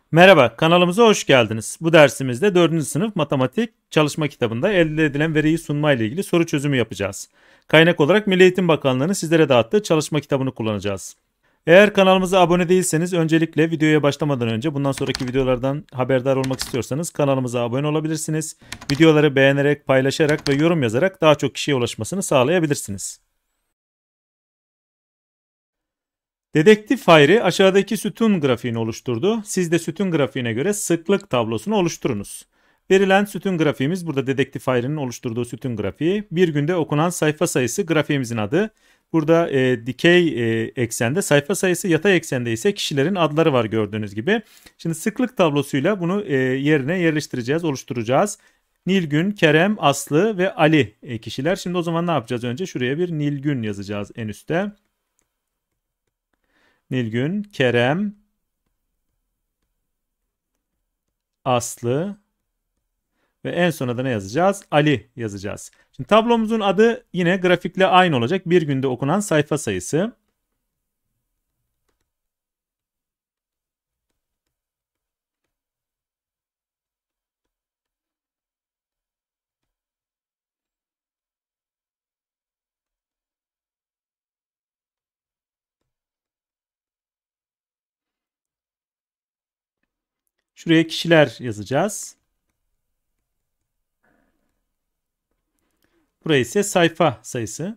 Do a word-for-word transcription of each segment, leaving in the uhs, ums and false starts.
Merhaba, kanalımıza hoş geldiniz. Bu dersimizde dördüncü sınıf matematik çalışma kitabında elde edilen veriyi sunma ile ilgili soru çözümü yapacağız. Kaynak olarak Milli Eğitim Bakanlığı'nın sizlere dağıttığı çalışma kitabını kullanacağız. Eğer kanalımıza abone değilseniz öncelikle videoya başlamadan önce bundan sonraki videolardan haberdar olmak istiyorsanız kanalımıza abone olabilirsiniz. Videoları beğenerek, paylaşarak ve yorum yazarak daha çok kişiye ulaşmasını sağlayabilirsiniz. Dedektif Hayri aşağıdaki sütun grafiğini oluşturdu. Siz de sütun grafiğine göre sıklık tablosunu oluşturunuz. Verilen sütun grafiğimiz burada Dedektif Hayri'nin oluşturduğu sütun grafiği. Bir günde okunan sayfa sayısı grafiğimizin adı. Burada e, dikey e, eksende sayfa sayısı, yatay eksende ise kişilerin adları var gördüğünüz gibi. Şimdi sıklık tablosuyla bunu e, yerine yerleştireceğiz, oluşturacağız. Nilgün, Kerem, Aslı ve Ali e, kişiler. Şimdi o zaman ne yapacağız? Önce şuraya bir Nilgün yazacağız en üstte. Nilgün, Kerem, Aslı ve en sona da ne yazacağız? Ali yazacağız. Şimdi tablomuzun adı yine grafikle aynı olacak. Bir günde okunan sayfa sayısı. Şuraya kişiler yazacağız. Buraya ise sayfa sayısı.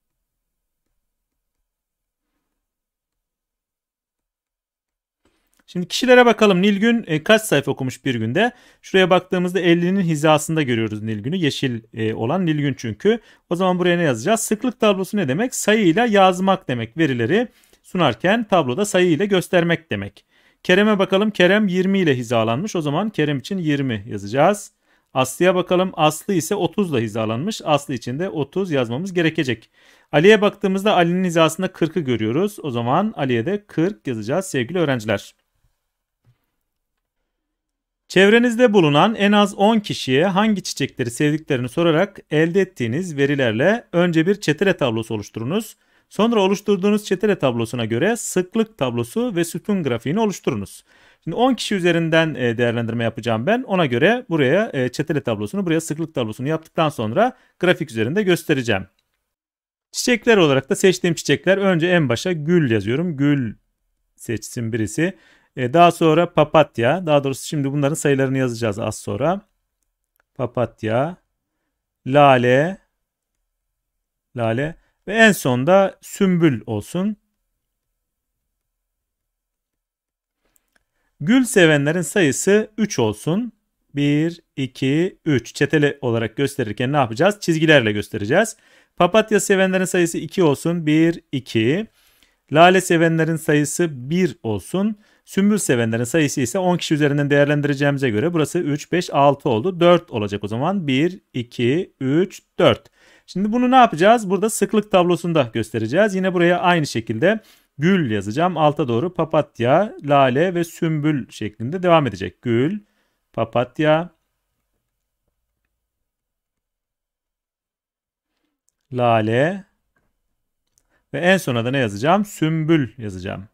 Şimdi kişilere bakalım. Nilgün e, kaç sayfa okumuş bir günde? Şuraya baktığımızda ellinin hizasında görüyoruz Nilgün'ü. Yeşil e, olan Nilgün çünkü. O zaman buraya ne yazacağız? Sıklık tablosu ne demek? Sayıyla yazmak demek. Verileri sunarken tabloda sayı ile göstermek demek. Kerem'e bakalım. Kerem yirmi ile hizalanmış. O zaman Kerem için yirmi yazacağız. Aslı'ya bakalım. Aslı ise otuz ile hizalanmış. Aslı için de otuz yazmamız gerekecek. Ali'ye baktığımızda Ali'nin hizasında kırkı görüyoruz. O zaman Ali'ye de kırk yazacağız sevgili öğrenciler. Çevrenizde bulunan en az on kişiye hangi çiçekleri sevdiklerini sorarak elde ettiğiniz verilerle önce bir çetele tablosu oluşturunuz. Sonra oluşturduğunuz çetele tablosuna göre sıklık tablosu ve sütun grafiğini oluşturunuz. Şimdi on kişi üzerinden değerlendirme yapacağım ben. Ona göre buraya çetele tablosunu, buraya sıklık tablosunu yaptıktan sonra grafik üzerinde göstereceğim. Çiçekler olarak da seçtiğim çiçekler, önce en başa gül yazıyorum. Gül seçsin birisi. Daha sonra papatya. Daha doğrusu şimdi bunların sayılarını yazacağız az sonra. Papatya, lale, lale ve en sonda sümbül olsun. Gül sevenlerin sayısı üç olsun. bir, iki, üç. Çetele olarak gösterirken ne yapacağız? Çizgilerle göstereceğiz. Papatya sevenlerin sayısı iki olsun. bir, iki. Lale sevenlerin sayısı bir olsun. Sümbül sevenlerin sayısı ise on kişi üzerinden değerlendireceğimize göre burası üç, beş, altı oldu. dört olacak o zaman. bir, iki, üç, dört. Şimdi bunu ne yapacağız? Burada sıklık tablosunda göstereceğiz. Yine buraya aynı şekilde gül yazacağım. Alta doğru papatya, lale ve sümbül şeklinde devam edecek. Gül, papatya, lale ve en sona da ne yazacağım? Sümbül yazacağım.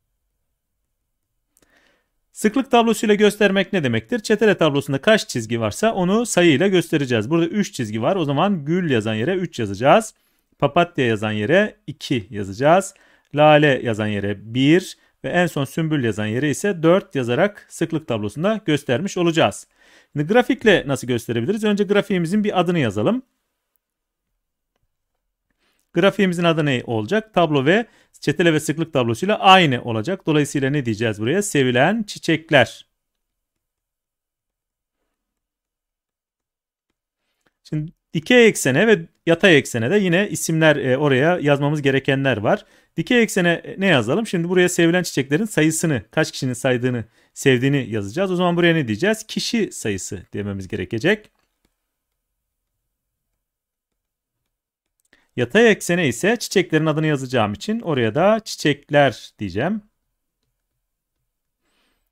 Sıklık tablosuyla göstermek ne demektir? Çetele tablosunda kaç çizgi varsa onu sayıyla göstereceğiz. Burada üç çizgi var. O zaman gül yazan yere üç yazacağız. Papatya yazan yere iki yazacağız. Lale yazan yere bir ve en son sümbül yazan yere ise dört yazarak sıklık tablosunda göstermiş olacağız. Şimdi grafikle nasıl gösterebiliriz? Önce grafiğimizin bir adını yazalım. Grafiğimizin adı ne olacak? Tablo ve çetele ve sıklık tablosuyla aynı olacak. Dolayısıyla ne diyeceğiz buraya? Sevilen çiçekler. Şimdi dikey eksene ve yatay eksene de yine isimler e, oraya yazmamız gerekenler var. Dikey eksene ne yazalım? Şimdi buraya sevilen çiçeklerin sayısını, kaç kişinin saydığını, sevdiğini yazacağız. O zaman buraya ne diyeceğiz? Kişi sayısı dememiz gerekecek. Yatay eksene ise çiçeklerin adını yazacağım için oraya da çiçekler diyeceğim.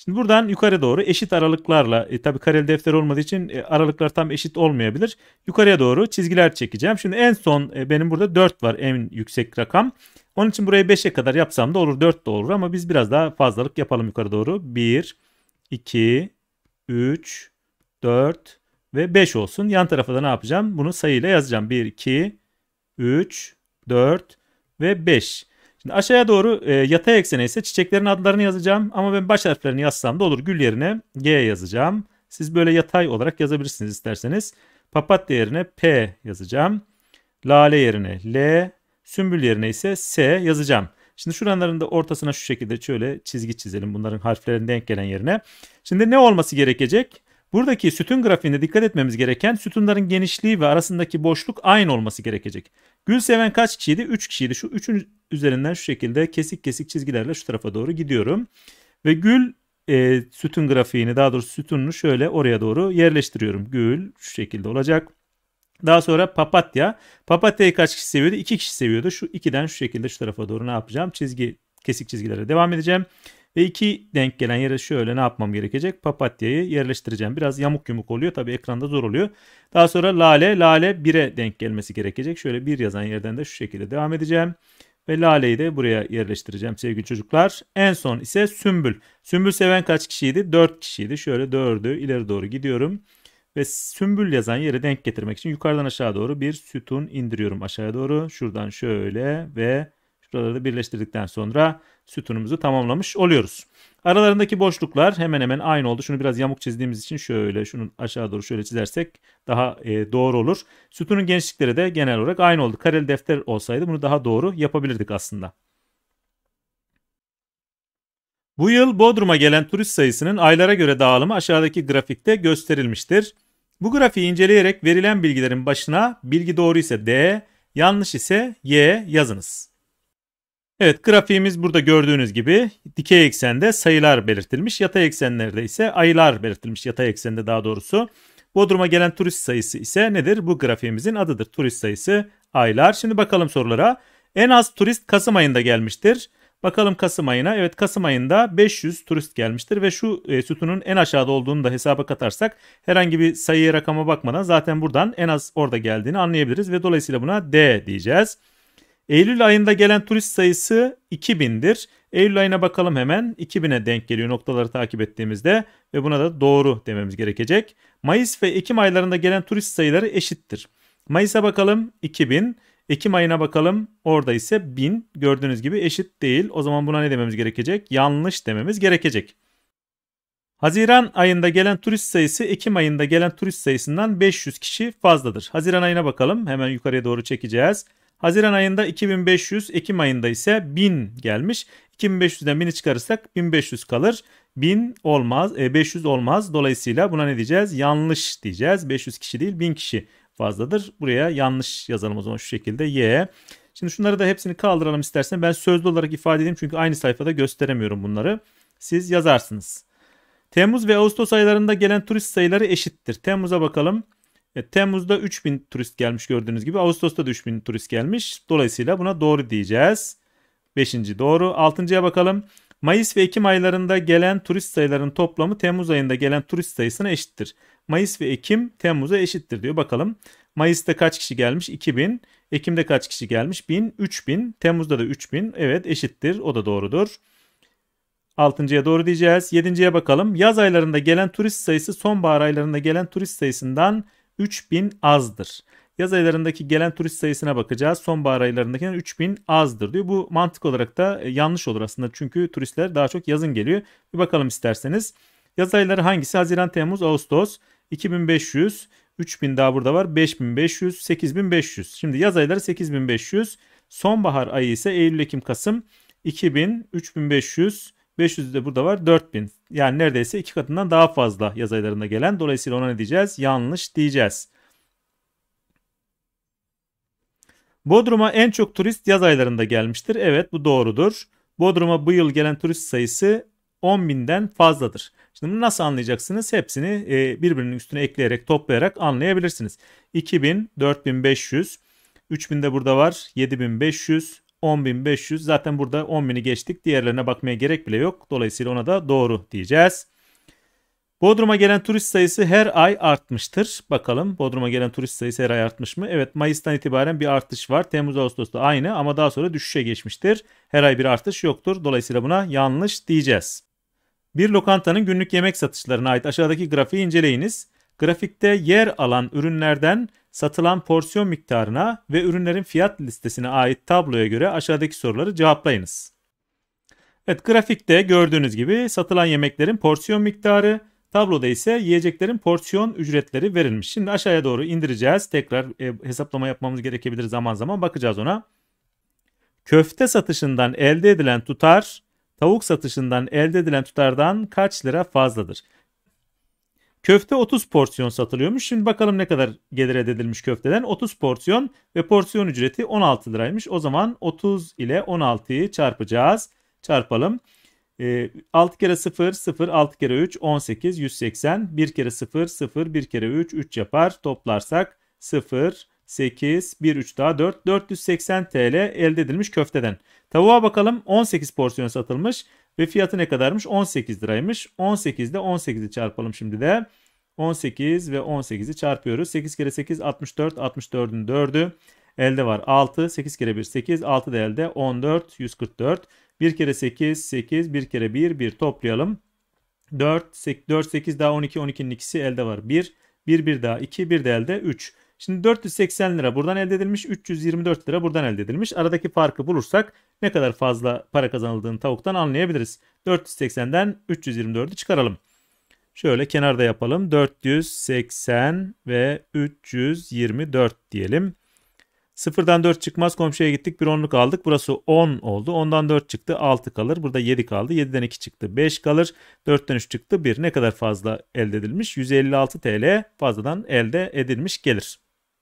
Şimdi buradan yukarı doğru eşit aralıklarla, e, tabii kareli defter olmadığı için e, aralıklar tam eşit olmayabilir. Yukarıya doğru çizgiler çekeceğim. Şimdi en son e, benim burada dört var, en yüksek rakam. Onun için burayı beşe kadar yapsam da olur, dört de olur ama biz biraz daha fazlalık yapalım yukarı doğru. bir, iki, üç, dört ve beş olsun. Yan tarafa da ne yapacağım? Bunu sayıyla yazacağım. bir, iki, üç, dört ve beş. Şimdi aşağıya doğru e, yatay eksene ise çiçeklerin adlarını yazacağım. Ama ben baş harflerini yazsam da olur. Gül yerine G yazacağım. Siz böyle yatay olarak yazabilirsiniz isterseniz. Papatya yerine P yazacağım. Lale yerine L. Sümbül yerine ise S yazacağım. Şimdi şuranların da ortasına şu şekilde şöyle çizgi çizelim. Bunların harflerin denk gelen yerine. Şimdi ne olması gerekecek? Buradaki sütun grafiğinde dikkat etmemiz gereken sütunların genişliği ve arasındaki boşluk aynı olması gerekecek. Gül seven kaç kişiydi? üç kişiydi. Şu üçün üzerinden şu şekilde kesik kesik çizgilerle şu tarafa doğru gidiyorum. Ve gül e, sütun grafiğini, daha doğrusu sütununu şöyle oraya doğru yerleştiriyorum. Gül şu şekilde olacak. Daha sonra papatya. Papatyayı kaç kişi seviyordu? iki kişi seviyordu. Şu ikiden şu şekilde şu tarafa doğru ne yapacağım? Çizgi, kesik çizgilere devam edeceğim. Ve iki denk gelen yere şöyle ne yapmam gerekecek? Papatyayı yerleştireceğim. Biraz yamuk yumuk oluyor. Tabii ekranda zor oluyor. Daha sonra lale. Lale bire denk gelmesi gerekecek. Şöyle bir yazan yerden de şu şekilde devam edeceğim. Ve laleyi de buraya yerleştireceğim sevgili çocuklar. En son ise sümbül. Sümbül seven kaç kişiydi? dört kişiydi. Şöyle dördü ileri doğru gidiyorum. Ve sümbül yazan yere denk getirmek için yukarıdan aşağı doğru bir sütun indiriyorum aşağıya doğru. Şuradan şöyle ve şuraları da birleştirdikten sonra sütunumuzu tamamlamış oluyoruz. Aralarındaki boşluklar hemen hemen aynı oldu. Şunu biraz yamuk çizdiğimiz için şöyle şunu aşağı doğru şöyle çizersek daha e, doğru olur. Sütunun genişlikleri de genel olarak aynı oldu. Kareli defter olsaydı bunu daha doğru yapabilirdik aslında. Bu yıl Bodrum'a gelen turist sayısının aylara göre dağılımı aşağıdaki grafikte gösterilmiştir. Bu grafiği inceleyerek verilen bilgilerin başına bilgi doğru ise D, yanlış ise Y yazınız. Evet, grafiğimiz burada gördüğünüz gibi dikey eksende sayılar belirtilmiş, yatay eksenlerde ise aylar belirtilmiş, yatay eksende daha doğrusu. Bodrum'a gelen turist sayısı ise nedir? Bu grafiğimizin adıdır. Turist sayısı aylar. Şimdi bakalım sorulara. En az turist Kasım ayında gelmiştir. Bakalım Kasım ayına. Evet, Kasım ayında beş yüz turist gelmiştir ve şu e, sütunun en aşağıda olduğunu da hesaba katarsak herhangi bir sayıya, rakama bakmadan zaten buradan en az orada geldiğini anlayabiliriz ve dolayısıyla buna D diyeceğiz. Eylül ayında gelen turist sayısı iki bindir. Eylül ayına bakalım hemen. iki bine denk geliyor noktaları takip ettiğimizde ve buna da doğru dememiz gerekecek. Mayıs ve Ekim aylarında gelen turist sayıları eşittir. Mayıs'a bakalım iki bin. Ekim ayına bakalım, orada ise bin. Gördüğünüz gibi eşit değil. O zaman buna ne dememiz gerekecek? Yanlış dememiz gerekecek. Haziran ayında gelen turist sayısı Ekim ayında gelen turist sayısından beş yüz kişi fazladır. Haziran ayına bakalım. Hemen yukarıya doğru çekeceğiz. Haziran ayında iki bin beş yüz, Ekim ayında ise bin gelmiş. iki bin beş yüzden bini çıkarırsak bin beş yüz kalır. bin olmaz, beş yüz olmaz. Dolayısıyla buna ne diyeceğiz? Yanlış diyeceğiz. beş yüz kişi değil, bin kişi fazladır. Buraya yanlış yazalım o zaman şu şekilde. Y. Şimdi şunları da hepsini kaldıralım istersen. Ben sözlü olarak ifade edeyim çünkü aynı sayfada gösteremiyorum bunları. Siz yazarsınız. Temmuz ve Ağustos aylarında gelen turist sayıları eşittir. Temmuz'a bakalım. E, Temmuz'da üç bin turist gelmiş gördüğünüz gibi. Ağustos'ta da üç bin turist gelmiş. Dolayısıyla buna doğru diyeceğiz. beşinci doğru. altıncıya bakalım. Mayıs ve Ekim aylarında gelen turist sayılarının toplamı Temmuz ayında gelen turist sayısına eşittir. Mayıs ve Ekim Temmuz'a eşittir diyor. Bakalım. Mayıs'ta kaç kişi gelmiş? iki bin. Ekim'de kaç kişi gelmiş? bin. üç bin. Temmuz'da da üç bin. Evet, eşittir. O da doğrudur. altıncıya doğru diyeceğiz. yedinciye bakalım. Yaz aylarında gelen turist sayısı sonbahar aylarında gelen turist sayısından üç bin azdır. Yaz aylarındaki gelen turist sayısına bakacağız. Sonbahar aylarındakinden üç bin azdır diyor. Bu mantık olarak da yanlış olur aslında. Çünkü turistler daha çok yazın geliyor. Bir bakalım isterseniz. Yaz ayları hangisi? Haziran, Temmuz, Ağustos. iki bin beş yüz. üç bin daha burada var. beş bin beş yüz. sekiz bin beş yüz. Şimdi yaz ayları sekiz bin beş yüz. Sonbahar ayı ise Eylül, Ekim, Kasım. iki bin, üç bin beş yüz. beş yüz de burada var, dört bin. Yani neredeyse iki katından daha fazla yaz aylarında gelen. Dolayısıyla ona ne diyeceğiz? Yanlış diyeceğiz. Bodrum'a en çok turist yaz aylarında gelmiştir. Evet, bu doğrudur. Bodrum'a bu yıl gelen turist sayısı on binden fazladır. Şimdi bunu nasıl anlayacaksınız? Hepsini birbirinin üstüne ekleyerek, toplayarak anlayabilirsiniz. iki bin, dört bin beş yüz, üç bin de burada var, yedi bin beş yüz, on bin beş yüz. Zaten burada on bini geçtik. Diğerlerine bakmaya gerek bile yok. Dolayısıyla ona da doğru diyeceğiz. Bodrum'a gelen turist sayısı her ay artmıştır. Bakalım Bodrum'a gelen turist sayısı her ay artmış mı? Evet, Mayıs'tan itibaren bir artış var. Temmuz Ağustos'ta aynı ama daha sonra düşüşe geçmiştir. Her ay bir artış yoktur. Dolayısıyla buna yanlış diyeceğiz. Bir lokantanın günlük yemek satışlarına ait aşağıdaki grafiği inceleyiniz. Grafikte yer alan ürünlerden satılan porsiyon miktarına ve ürünlerin fiyat listesine ait tabloya göre aşağıdaki soruları cevaplayınız. Evet, grafikte gördüğünüz gibi satılan yemeklerin porsiyon miktarı, tabloda ise yiyeceklerin porsiyon ücretleri verilmiş. Şimdi aşağıya doğru indireceğiz. Tekrar e, hesaplama yapmamız gerekebilir, zaman zaman bakacağız ona. Köfte satışından elde edilen tutar, tavuk satışından elde edilen tutardan kaç lira fazladır? Köfte otuz porsiyon satılıyormuş. Şimdi bakalım ne kadar gelir elde edilmiş köfteden. otuz porsiyon ve porsiyon ücreti on altı liraymış. O zaman otuz ile on altıyı çarpacağız. Çarpalım. E, altı kere sıfır, sıfır, altı kere üç, on sekiz, yüz seksen. bir kere sıfır, sıfır, bir kere üç, üç yapar. Toplarsak sıfır, sekiz, bir, üç daha dört, dört yüz seksen T L elde edilmiş köfteden. Tavuğa bakalım, on sekiz porsiyon satılmış ve fiyatı ne kadarmış? on sekiz liraymış. on sekiz ile on sekizi çarpalım şimdi de. on sekiz ve on sekizi çarpıyoruz. sekiz kere sekiz, altmış dört, altmış dördün dördü. Elde var altı, sekiz kere bir, sekiz, altı da elde on dört, yüz kırk dört. bir kere sekiz, sekiz, bir kere bir, bir toplayalım. dört, dört, sekiz daha on iki, on ikinin ikisi elde var bir. bir, bir daha iki, bir de elde üç. Şimdi dört yüz seksen lira buradan elde edilmiş, üç yüz yirmi dört lira buradan elde edilmiş. Aradaki farkı bulursak ne kadar fazla para kazanıldığını tavuktan anlayabiliriz. dört yüz seksenden üç yüz yirmi dördü çıkaralım. Şöyle kenarda yapalım. dört yüz seksen ve üç yüz yirmi dört diyelim. Sıfırdan dört çıkmaz, komşuya gittik, bir onluk aldık. Burası on oldu. ondan dört çıktı, altı kalır. Burada yedi kaldı. yediden iki çıktı, beş kalır. dörtten üç çıktı, bir. Ne kadar fazla elde edilmiş? yüz elli altı T L fazladan elde edilmiş gelir.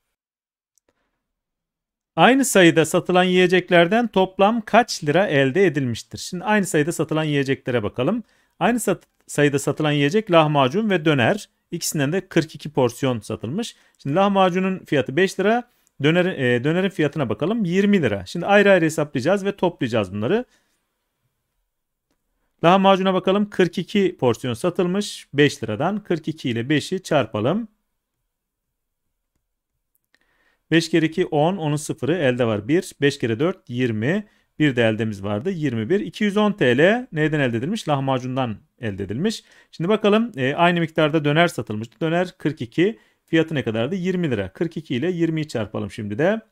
Aynı sayıda satılan yiyeceklerden toplam kaç lira elde edilmiştir? Şimdi aynı sayıda satılan yiyeceklere bakalım. Aynı sat sayıda satılan yiyecek lahmacun ve döner. İkisinden de kırk iki porsiyon satılmış. Şimdi lahmacunun fiyatı beş lira. Döner, e, dönerin fiyatına bakalım, yirmi lira. Şimdi ayrı ayrı hesaplayacağız ve toplayacağız bunları. Lahmacuna bakalım, kırk iki porsiyon satılmış beş liradan. kırk iki ile beşi çarpalım. beş kere iki on, onun sıfırı elde var bir. beş kere dört yirmi. Bir de eldemiz vardı, yirmi bir. iki yüz on T L neyden elde edilmiş? Lahmacundan elde edilmiş. Şimdi bakalım, e, aynı miktarda döner satılmıştı. Döner kırk iki. Fiyatı ne kadardı? yirmi lira. kırk iki ile yirmiyi çarpalım şimdi de.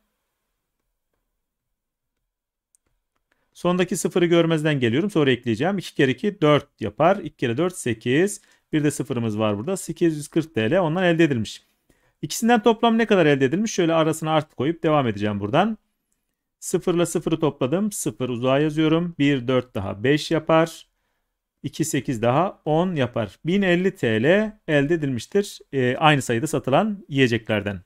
Sondaki sıfırı görmezden geliyorum. Sonra ekleyeceğim. iki kere iki dört yapar. iki kere dört sekiz. Bir de sıfırımız var burada. sekiz yüz kırk T L ondan elde edilmiş. İkisinden toplam ne kadar elde edilmiş? Şöyle arasına artı koyup devam edeceğim buradan. sıfır ile sıfırı topladım. sıfır uzağa yazıyorum. bir, dört daha beş yapar. iki, sekiz daha on yapar. bin elli T L elde edilmiştir. E, aynı sayıda satılan yiyeceklerden.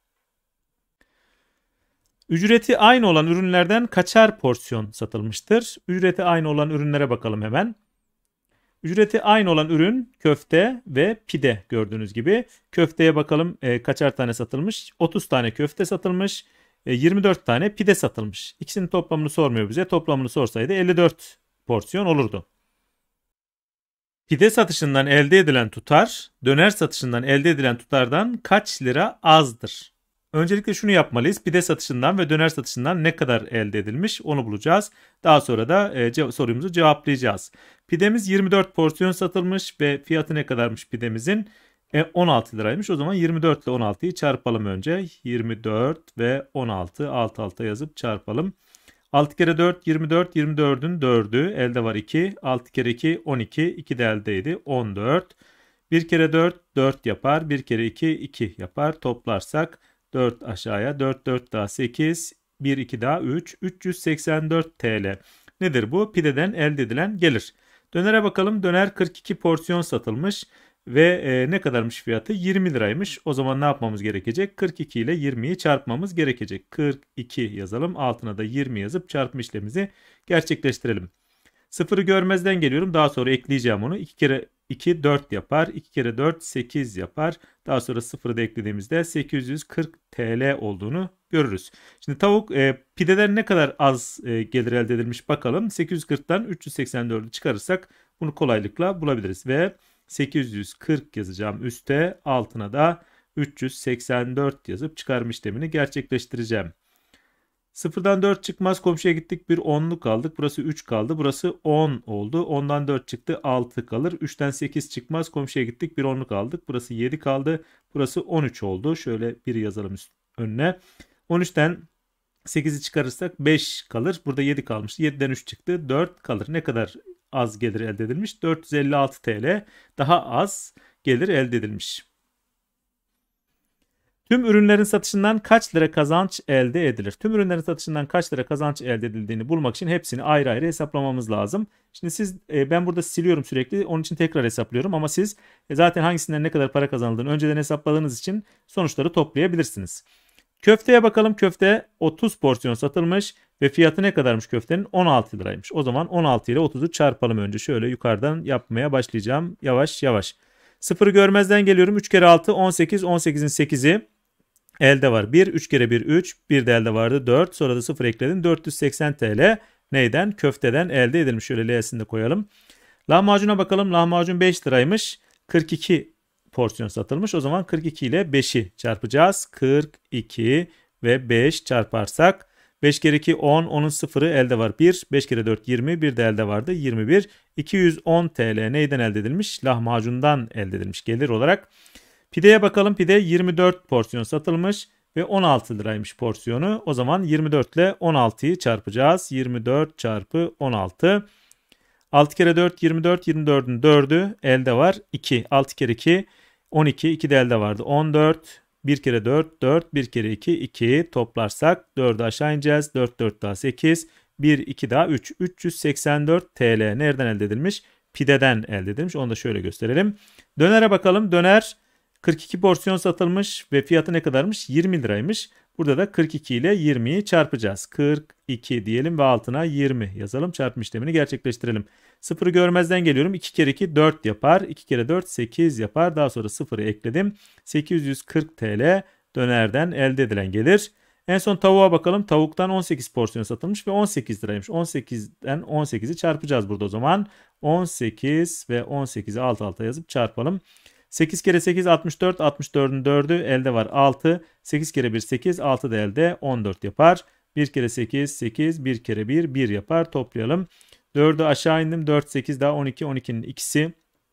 Ücreti aynı olan ürünlerden kaçar porsiyon satılmıştır? Ücreti aynı olan ürünlere bakalım hemen. Ücreti aynı olan ürün köfte ve pide gördüğünüz gibi. Köfteye bakalım e, kaçar tane satılmış? otuz tane köfte satılmış. E, yirmi dört tane pide satılmış. İkisinin toplamını sormuyor bize. Toplamını sorsaydı elli dört porsiyon olurdu. Pide satışından elde edilen tutar, döner satışından elde edilen tutardan kaç lira azdır? Öncelikle şunu yapmalıyız. Pide satışından ve döner satışından ne kadar elde edilmiş onu bulacağız. Daha sonra da e, ce- sorumuzu cevaplayacağız. Pidemiz yirmi dört porsiyon satılmış ve fiyatı ne kadarmış pidemizin? E, on altı liraymış. O zaman yirmi dört ile on altıyı çarpalım önce. yirmi dört ve on altı alt alta yazıp çarpalım. altı kere dört yirmi dört, yirmi dördün dördü elde var iki. altı kere iki on iki, iki de eldeydi on dört. bir kere dört dört yapar. bir kere iki iki yapar. Toplarsak dört aşağıya, dört dört daha sekiz, bir iki daha üç, üç yüz seksen dört T L. Nedir bu? Pideden elde edilen gelir. Dönere bakalım. Döner kırk iki porsiyon satılmış ve e, ne kadarmış fiyatı? yirmi liraymış. O zaman ne yapmamız gerekecek? kırk iki ile yirmiyi çarpmamız gerekecek. kırk iki yazalım. Altına da yirmi yazıp çarpma işlemimizi gerçekleştirelim. Sıfırı görmezden geliyorum. Daha sonra ekleyeceğim onu. iki kere iki, dört yapar. iki kere dört, sekiz yapar. Daha sonra sıfırı da eklediğimizde sekiz yüz kırk T L olduğunu görürüz. Şimdi tavuk e, pideden ne kadar az e, gelir elde edilmiş bakalım. sekiz yüz kırktan üç yüz seksen dördü çıkarırsak bunu kolaylıkla bulabiliriz. Ve sekiz yüz kırk yazacağım üste, altına da üç yüz seksen dört yazıp çıkarma işlemini gerçekleştireceğim. sıfırdan dört çıkmaz, komşuya gittik, bir onluk aldık. Burası üç kaldı. Burası on oldu. ondan dört çıktı, altı kalır. üçten sekiz çıkmaz, komşuya gittik, bir onluk aldık. Burası yedi kaldı. Burası on üç oldu. Şöyle bir yazalım üst, önüne. on üçten sekizi çıkarırsak beş kalır. Burada yedi kalmış. yediden üç çıktı, dört kalır. Ne kadar az gelir elde edilmiş? dört yüz elli altı T L daha az gelir elde edilmiş. Tüm ürünlerin satışından kaç lira kazanç elde edilir? Tüm ürünlerin satışından kaç lira kazanç elde edildiğini bulmak için hepsini ayrı ayrı hesaplamamız lazım. Şimdi siz e, ben burada siliyorum sürekli, onun için tekrar hesaplıyorum ama siz e, zaten hangisinden ne kadar para kazanıldığını önceden hesapladığınız için sonuçları toplayabilirsiniz. Köfteye bakalım. Köfte otuz porsiyon satılmış ve fiyatı ne kadarmış köftenin? on altı liraymış. O zaman on altı ile otuzu çarpalım önce. Şöyle yukarıdan yapmaya başlayacağım yavaş yavaş. Sıfırı görmezden geliyorum. üç kere altı, on sekiz. on sekizin sekizi. Elde var bir. üç kere bir üç. Bir de elde vardı dört. Sonra da sıfır ekledim. dört yüz seksen T L neyden? Köfteden elde edilmiş. Şöyle L'sini de koyalım. Lahmacuna bakalım. Lahmacun beş liraymış. kırk iki porsiyon satılmış. O zaman kırk iki ile beşi çarpacağız. kırk iki ve beş çarparsak beş kere iki on. onun sıfırı elde var bir. beş kere dört yirmi. bir de elde vardı yirmi bir. iki yüz on T L neyden elde edilmiş? Lahmacundan elde edilmiş gelir olarak. Pideye bakalım. Pide yirmi dört porsiyon satılmış ve on altı liraymış porsiyonu. O zaman yirmi dört ile on altıyı çarpacağız. yirmi dört çarpı on altı. altı kere dört yirmi dört. yirmi dördün dördü elde var iki. altı kere iki on iki. iki de elde vardı on dört. bir kere dört dört. bir kere iki iki. Toplarsak dördü aşağı ineceğiz. dört dört daha sekiz. bir iki daha üç. üç yüz seksen dört T L nereden elde edilmiş? Pideden elde edilmiş. Onu da şöyle gösterelim. Dönere bakalım. Döner kırk iki porsiyon satılmış ve fiyatı ne kadarmış? yirmi liraymış. Burada da kırk iki ile yirmiyi çarpacağız. kırk iki diyelim ve altına yirmi yazalım. Çarpım işlemini gerçekleştirelim. Sıfırı görmezden geliyorum. iki kere iki dört yapar. iki kere dört sekiz yapar. Daha sonra sıfırı ekledim. sekiz yüz kırk T L dönerden elde edilen gelir. En son tavuğa bakalım. Tavuktan on sekiz porsiyon satılmış ve on sekiz liraymış. on sekizden on sekizi çarpacağız burada o zaman. on sekiz ve on sekizi alt alta yazıp çarpalım. sekiz kere sekiz altmış dört. altmış dördün dördü elde var altı. sekiz kere bir sekiz. altı da elde on dört yapar. bir kere sekiz sekiz. bir kere bir bir yapar. Toplayalım. dördü aşağı indim. dört sekiz daha on iki. on ikinin ikisi.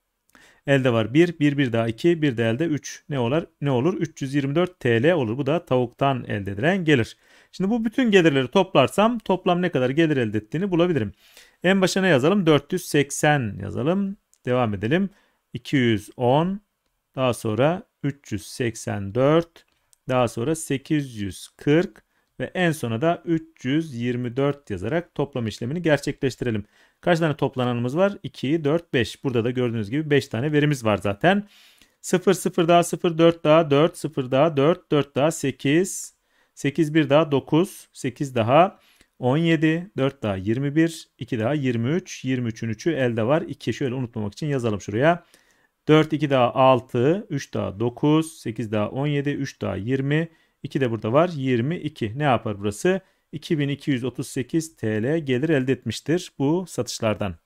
Elde var bir. bir bir daha iki. bir de elde üç. Ne olur? Ne olur? üç yüz yirmi dört T L olur. Bu da tavuktan elde edilen gelir. Şimdi bu bütün gelirleri toplarsam toplam ne kadar gelir elde ettiğini bulabilirim. En başa ne yazalım? dört yüz seksen yazalım. Devam edelim. iki yüz on. Daha sonra üç yüz seksen dört. Daha sonra sekiz yüz kırk. Ve en sona da üç yüz yirmi dört yazarak toplam işlemini gerçekleştirelim. Kaç tane toplananımız var? iki, dört, beş. Burada da gördüğünüz gibi beş tane verimiz var zaten. sıfır, sıfır daha sıfır, dört daha dört, sıfır daha dört, dört daha sekiz, sekiz bir daha dokuz, sekiz daha on yedi, dört daha yirmi bir, iki daha yirmi üç, yirmi üçün üçü elde var. iki şöyle unutmamak için yazalım şuraya. dört, iki daha altı, üç daha dokuz, sekiz daha on yedi, üç daha yirmi, iki de burada var yirmi iki. Ne yapar burası? iki bin iki yüz otuz sekiz T L gelir elde etmiştir bu satışlardan.